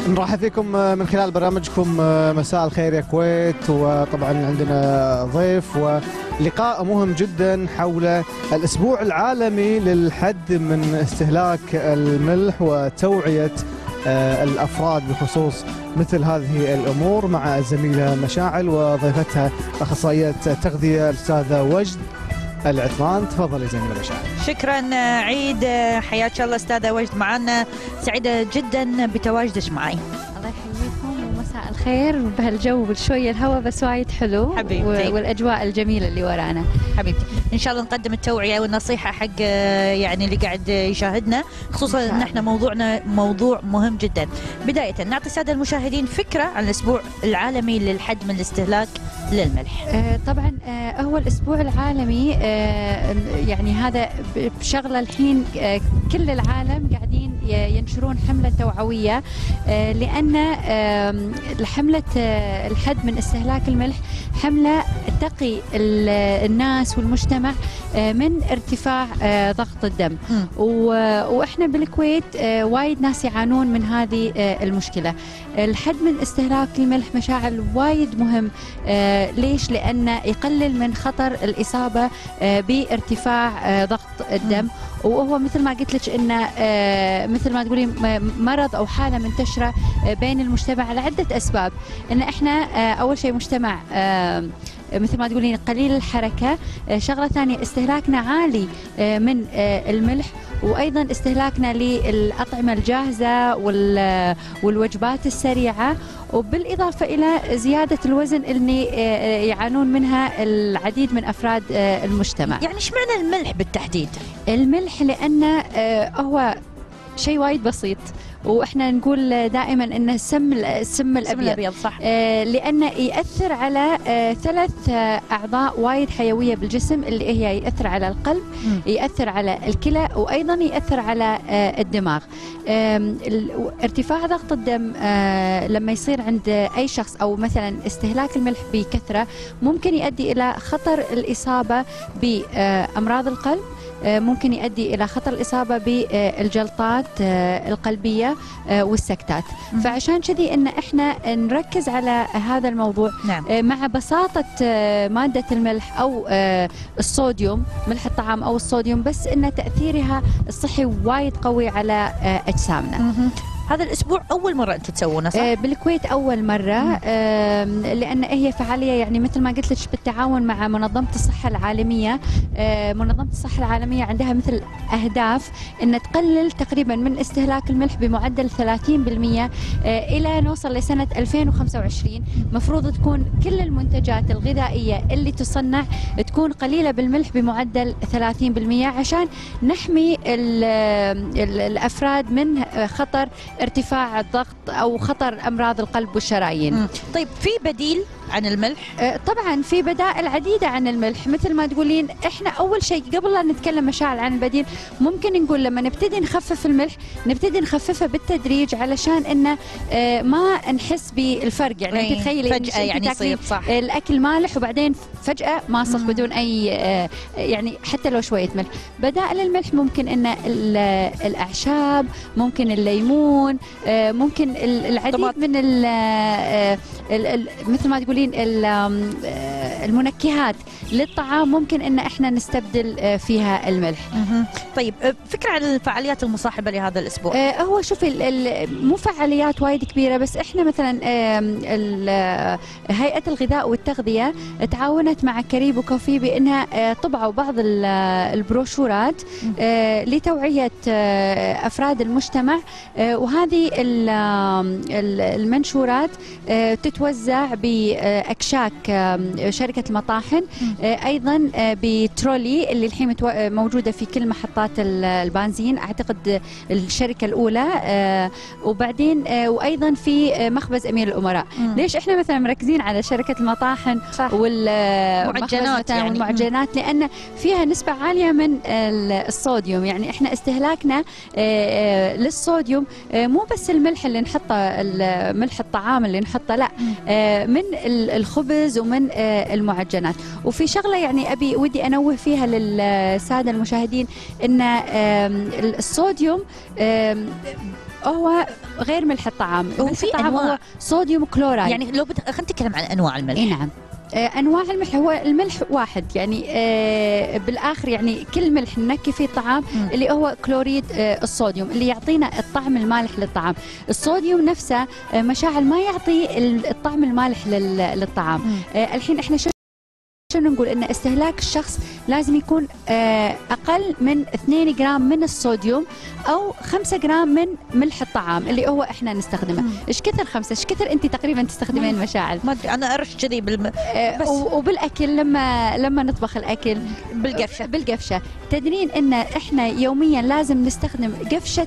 نرحب فيكم من خلال برنامجكم مساء الخير يا كويت، وطبعا عندنا ضيف ولقاء مهم جدا حول الأسبوع العالمي للحد من استهلاك الملح وتوعية الأفراد بخصوص مثل هذه الأمور مع الزميلة مشاعل وضيفتها أخصائية تغذية الأستاذة وجد العثمان. تفضلي زميلة مشاعل. شكرا عيد، حياك الله استاذة وجد معنا، سعيدة جدا بتواجدك معي. الله يحييكم ومساء الخير بهالجو شوية الهواء بس وايد حلو حبيبتي، والأجواء الجميلة اللي ورانا. حبيبتي إن شاء الله نقدم التوعية والنصيحة حق يعني اللي قاعد يشاهدنا، خصوصا إن احنا موضوعنا موضوع مهم جدا. بداية نعطي السادة المشاهدين فكرة عن الأسبوع العالمي للحد من الاستهلاك للملح. طبعا هو الأسبوع العالمي يعني هذا بشغلة الحين كل العالم قاعدين ينشرون حملة توعوية، لأن حملة الحد من استهلاك الملح حملة تقي الناس والمجتمع من ارتفاع ضغط الدم، وإحنا بالكويت وايد ناس يعانون من هذه المشكلة. الحد من استهلاك الملح مشاعل وايد مهم. ليش؟ لأنه يقلل من خطر الإصابة بارتفاع ضغط الدم، وهو مثل ما قلت لك انه مثل ما تقولين مرض او حاله منتشره بين المجتمع لعده اسباب. ان احنا اول شيء مجتمع مثل ما تقولين قليل الحركه، شغله ثانيه استهلاكنا عالي من الملح، وايضا استهلاكنا للاطعمه الجاهزه والوجبات السريعه، وبالاضافه الى زياده الوزن اللي يعانون منها العديد من افراد المجتمع. يعني ايش معنى الملح بالتحديد؟ الملح لانه هو شيء وايد بسيط، واحنا نقول دائما انه السم الابيض صح، لانه ياثر على ثلاث اعضاء وايد حيويه بالجسم، اللي هي ياثر على القلب، ياثر على الكلى، وايضا ياثر على الدماغ. ارتفاع ضغط الدم لما يصير عند اي شخص او مثلا استهلاك الملح بكثره ممكن يؤدي الى خطر الاصابه بامراض القلب، ممكن يؤدي إلى خطر الإصابة بالجلطات القلبية والسكتات. فعشان كذي إن إحنا نركز على هذا الموضوع. نعم. مع بساطة مادة الملح أو الصوديوم، ملح الطعام أو الصوديوم، بس إن تأثيرها الصحي وايد قوي على أجسامنا. هذا الأسبوع أول مرة أنتم تسوونه صح؟ بالكويت أول مرة، لأن هي فعالية يعني مثل ما قلت لك بالتعاون مع منظمة الصحة العالمية. منظمة الصحة العالمية عندها مثل أهداف أن تقلل تقريبا من استهلاك الملح بمعدل 30% إلى نوصل لسنة 2025. مفروض تكون كل المنتجات الغذائية اللي تصنع تكون قليلة بالملح بمعدل 30%، عشان نحمي الأفراد من خطر ارتفاع الضغط أو خطر أمراض القلب والشرايين. طيب في بديل عن الملح؟ طبعا في بدائل عديدة عن الملح. مثل ما تقولين احنا أول شيء قبل لا نتكلم مشاعل عن البديل، ممكن نقول لما نبتدي نخفف الملح نبتدي نخففه بالتدريج علشان إنه ما نحس بالفرق. يعني انت تخيلي فجأة يعني يصير صح الأكل مالح وبعدين فجأة ماسخ بدون أي يعني حتى لو شوية ملح. بدائل الملح ممكن إن الأعشاب، ممكن الليمون، ممكن العديد من مثل ما تقولين المنكهات للطعام ممكن ان احنا نستبدل فيها الملح. طيب فكرة عن الفعاليات المصاحبة لهذا الأسبوع. هو شوفي مو فعاليات وايد كبيرة، بس احنا مثلا هيئة الغذاء والتغذية تعاونت مع كريب وكوفي بانها طبعوا بعض البروشورات لتوعية افراد المجتمع، وهذه المنشورات تتوزع بأكشاك شركة المطاحن، أيضا بترولي اللي الحين موجودة في كل محطات البنزين، أعتقد الشركة الأولى، وبعدين وأيضا في مخبز أمير الأمراء. ليش إحنا مثلا مركزين على شركة المطاحن والمعجنات يعني والمعجنات؟ لأن فيها نسبة عالية من الصوديوم. يعني إحنا استهلاكنا للصوديوم مو بس الملح اللي نحطه، ملح الطعام اللي نحطه، لا، من الخبز ومن المعجنات. وفي شغله يعني ودي انوه فيها للساده المشاهدين، ان الصوديوم هو غير ملح الطعام. وفي الطعام أنواع. هو صوديوم كلورايد. يعني لو خلينا نتكلم عن انواع الملح. نعم. انواع الملح، هو الملح واحد يعني بالاخر، يعني كل ملح ننكي فيه طعام اللي هو كلوريد الصوديوم اللي يعطينا الطعم المالح للطعام. الصوديوم نفسه مشاعل ما يعطي الطعم المالح للطعام. الحين احنا شنو نقول؟ ان استهلاك الشخص لازم يكون اقل من 2 جرام من الصوديوم او 5 جرام من ملح الطعام اللي هو احنا نستخدمه. ايش كثر 5؟ ايش كثر انت تقريبا تستخدمين مشاعل؟ ما ادري، انا ارش كذي بس وبالاكل لما نطبخ الاكل بالقفشه تدرين ان احنا يوميا لازم نستخدم قفشه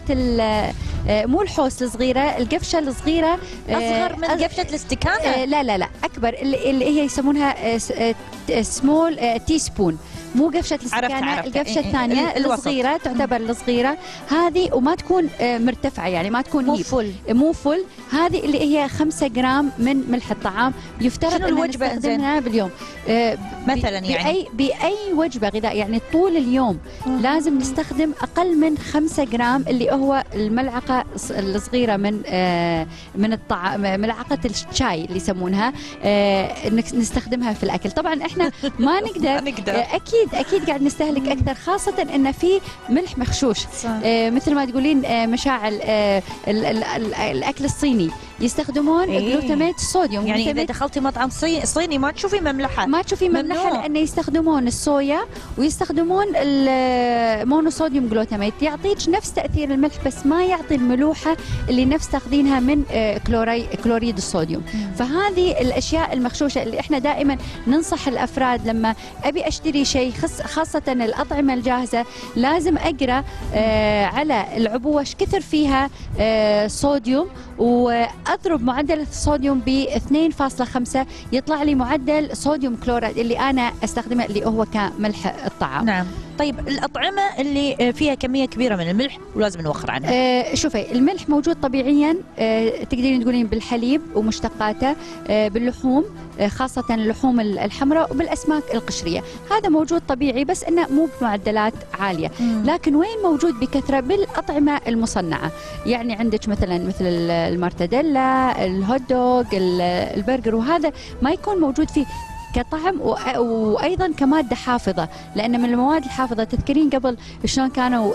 مو الحوس الصغيره، القفشه الصغيره اصغر من قفشه الاستكانه. لا اكبر، اللي هي يسمونها سمول تي سبون، مو قفشه الاستكانه. القفشه الثانيه الصغيره تعتبر الصغيره هذه، وما تكون مرتفعه يعني ما تكون مو فل. هذه اللي هي 5 جرام من ملح الطعام يفترض ان نستخدمها باليوم. مثلا يعني باي وجبه غذائيه يعني طول اليوم لازم نستخدم اقل من 5 جرام اللي هو الملعقه الصغيره من الطعام، ملعقه الشاي اللي يسمونها، نستخدمها في الاكل. طبعا احنا ما نقدر اكيد قاعد نستهلك اكثر، خاصه ان في ملح مغشوش. مثل ما تقولين مشاعل الاكل الصيني يستخدمون جلوتاميت الصوديوم. يعني اذا دخلتي مطعم صيني ما تشوفي مملحه، لان يستخدمون الصويا ويستخدمون المونوصوديوم جلوتاميت، يعطيك نفس تاثير الملح بس ما يعطي الملوحه اللي نفس تاخذينها من كلوريد الصوديوم. فهذه الاشياء المغشوشه اللي احنا دائما ننصح الافراد لما ابي اشتري شيء، خاصه الاطعمه الجاهزه، لازم اقرا على العبوه ايش كثر فيها صوديوم، واضرب معدل الصوديوم ب 2.5 يطلع لي معدل صوديوم كلورايد اللي انا استخدمه اللي هو كملح الطعام. نعم. طيب الأطعمة اللي فيها كمية كبيرة من الملح ولازم نوخر عنها. شوفي، الملح موجود طبيعيا، تقدرين تقولين بالحليب ومشتقاته، باللحوم خاصة اللحوم الحمراء، وبالأسماك القشرية. هذا موجود طبيعي بس إنه مو بمعدلات عالية. لكن وين موجود بكثرة؟ بالأطعمة المصنعة. يعني عندك مثل المارتديلا، الهوت دوغ، البرجر، وهذا ما يكون موجود فيه كطعم وايضا كماده حافظه، لان من المواد الحافظه تذكرين قبل شلون كانوا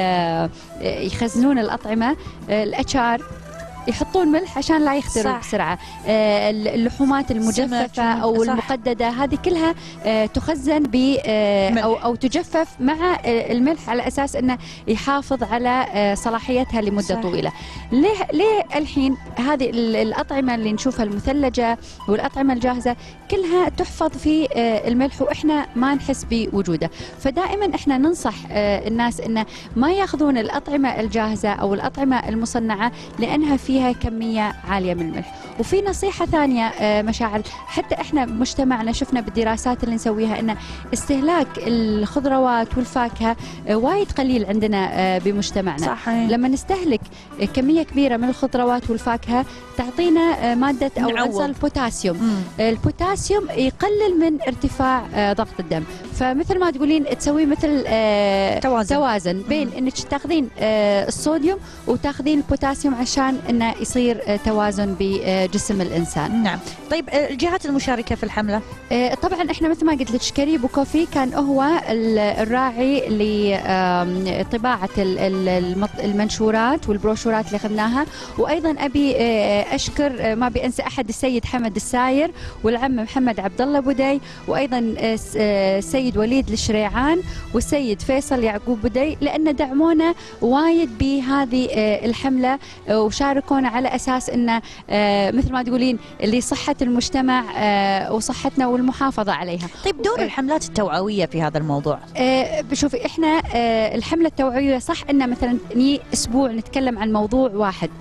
يخزنون الاطعمه، الاتشار يحطون ملح عشان لا يختروا بسرعه. اللحومات المجففه او المقدده هذه كلها تخزن ب او تجفف مع الملح على اساس انه يحافظ على صلاحيتها لمده طويله. ليه الحين هذه الاطعمه اللي نشوفها المثلجه والاطعمه الجاهزه كلها تحفظ في الملح واحنا ما نحس بوجوده؟ فدائما احنا ننصح الناس انه ما ياخذون الاطعمه الجاهزه او الاطعمه المصنعه لانها فيها كمية عالية من الملح. وفي نصيحة ثانية مشاعل، حتى احنا بمجتمعنا شفنا بالدراسات اللي نسويها ان استهلاك الخضروات والفاكهة وايد قليل عندنا بمجتمعنا. صحيح. لما نستهلك كمية كبيرة من الخضروات والفاكهة تعطينا مادة او عنصر البوتاسيوم. البوتاسيوم يقلل من ارتفاع ضغط الدم، فمثل ما تقولين تسوي مثل توازن بين انك تاخذين الصوديوم وتاخذين البوتاسيوم عشان انه يصير توازن بجسم الانسان. نعم. طيب الجهات المشاركه في الحمله؟ طبعا احنا مثل ما قلت لك كريبو كوفي كان هو الراعي لطباعه المنشورات والبروشورات اللي اخذناها، وايضا ابي اشكر ما بانسى احد السيد حمد الساير والعم محمد عبد الله بودي، وايضا السيد وليد الشريعان والسيد فيصل يعقوب بودي، لان دعمونا وايد بهذه الحمله وشاركونا على اساس انه مثل ما تقولين لصحه المجتمع وصحتنا والمحافظه عليها. طيب دور الحملات التوعويه في هذا الموضوع؟ شوفي، احنا الحمله التوعويه صح ان مثلا اسبوع نتكلم عن موضوع واحد،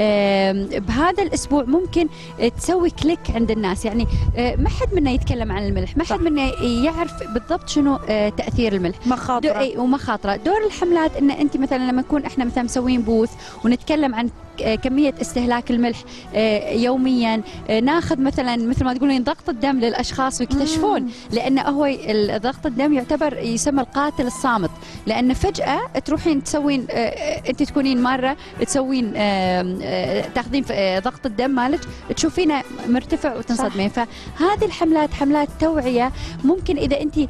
بهذا الاسبوع ممكن تسوي كليك عند الناس. يعني ما حد منا يتكلم عن الملح، ما حد منا يعرف بالضبط شنو تاثير الملح، مخاطره ومخاطره. دور الحملات ان انت مثلا لما نكون احنا مثلا مسوين بوث ونتكلم عن كميه استهلاك الملح يوميا. ناخذ مثلا مثل ما تقولين ضغط الدم للاشخاص ويكتشفون، لانه هو ضغط الدم يعتبر يسمى القاتل الصامت، لان فجاه تروحين تسوين انت تكونين مره تسوين تاخذين ضغط الدم مالك تشوفينه مرتفع وتنصدمين. فهذه الحملات حملات توعيه، ممكن اذا انت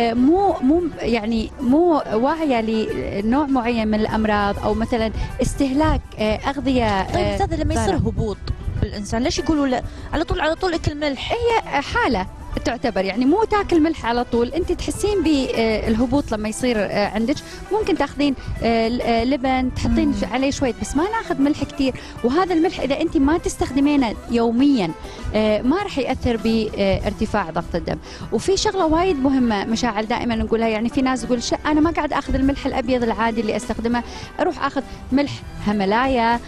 مو واعيه لنوع معين من الامراض او مثلا استهلاك اغذيه. طيب استاذ لما يصير هبوط بالانسان ليش يقولوا لا على طول اكل ملح؟ هي حاله تعتبر، يعني مو تاكل ملح على طول، انت تحسين بالهبوط لما يصير عندك، ممكن تاخذين لبن تحطين عليه شويه، بس ما ناخذ ملح كثير. وهذا الملح اذا انت ما تستخدمينه يوميا ما راح ياثر بارتفاع ضغط الدم. وفي شغله وايد مهمه مشاعل دائما نقولها، يعني في ناس تقول انا ما قاعد اخذ الملح الابيض العادي اللي استخدمه، اروح اخذ ملح هملايا،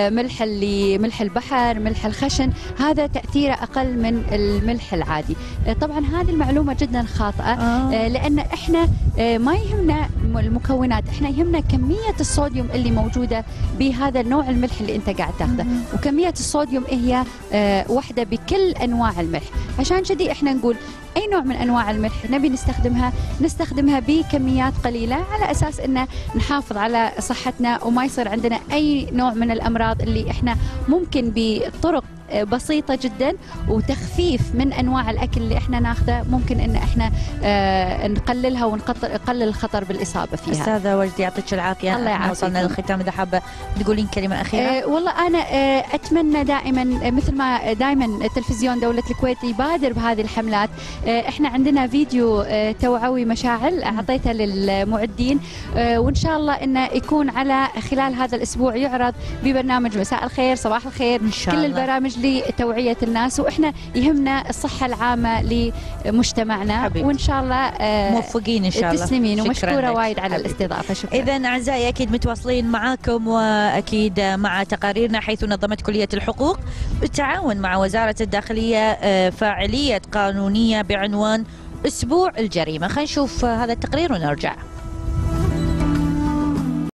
ملح البحر، ملح الخشن، هذا تاثيره اقل من الملح العادي. طبعا هذه المعلومه جدا خاطئه، لان احنا ما يهمنا المكونات، احنا يهمنا كميه الصوديوم اللي موجوده بهذا النوع الملح اللي انت قاعد تاخذه، وكميه الصوديوم هي واحده بكل انواع الملح. عشان كذي احنا نقول اي نوع من انواع الملح نبي نستخدمها بكميات قليله، على اساس ان نحافظ على صحتنا وما يصير عندنا اي نوع من الامراض اللي احنا ممكن بطرق بسيطة جدا وتخفيف من أنواع الأكل اللي إحنا ناخذه ممكن إن إحنا نقللها ونقلل الخطر بالإصابة فيها. أستاذة وجدي يعطيك العافية. الله يعافيك. وصلنا للختام، إذا حابة تقولين كلمة أخيرة. والله أنا أتمنى دائما مثل ما دائما تلفزيون دولة الكويت يبادر بهذه الحملات. إحنا عندنا فيديو توعوي مشاعل أعطيته للمعدين، وإن شاء الله إنه يكون على خلال هذا الأسبوع يعرض ببرنامج مساء الخير صباح الخير، إن شاء الله. كل البرامج لتوعية الناس، وإحنا يهمنا الصحة العامة لمجتمعنا حبيب. وإن شاء الله موفقين إن شاء الله. تسلمين ومشكورة وايد على الاستضافة. شكرا. إذن أعزائي أكيد متواصلين معاكم وأكيد مع تقاريرنا، حيث نظمت كلية الحقوق بالتعاون مع وزارة الداخلية فاعلية قانونية بعنوان أسبوع الجريمة. خلينا نشوف هذا التقرير ونرجع.